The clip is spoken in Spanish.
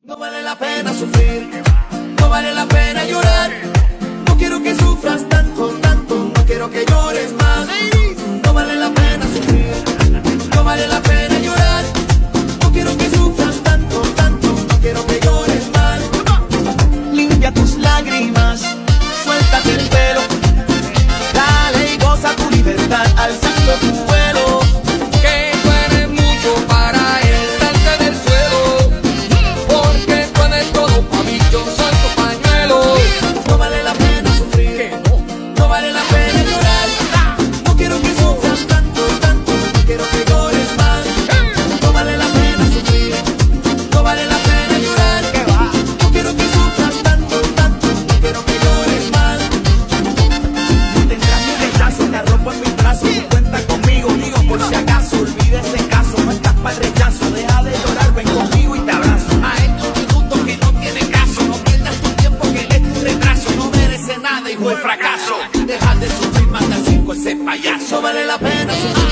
No vale la pena sufrir, no vale la pena llorar. No quiero que sufras tanto, tanto, no quiero que llores más. No vale la pena sufrir, no vale la pena llorar. No quiero que sufras tanto, tanto, no quiero que llores más. Limpia tus lágrimas, suéltate el pelo, dale y goza tu libertad alzando tu vuelo. Que tú eres mucho para él, salte del suelo, porque tú eres todo pa' mí, yo soy tu pañuelo. No vale la pena sufrir, no vale la pena llorar. No quiero que sufras tanto, tanto, no quiero que llores más. No vale la pena sufrir, no vale la pena llorar. No quiero que sufras tanto, tanto, no quiero que llores más. Tendrás mi rechazo, te arropo en mis brazos. Cuenta conmigo, digo por si acaso. Olvida ese caso, no estás para el rechazo. Deja de llorar, ven conmigo y te abrazo. A estos minutos que no tiene caso, no pierdas tu tiempo que es tu retraso. No merece nada, hijo de fracaso. Deja de sufrir, manda 5 ese payaso. No vale la pena sufrir.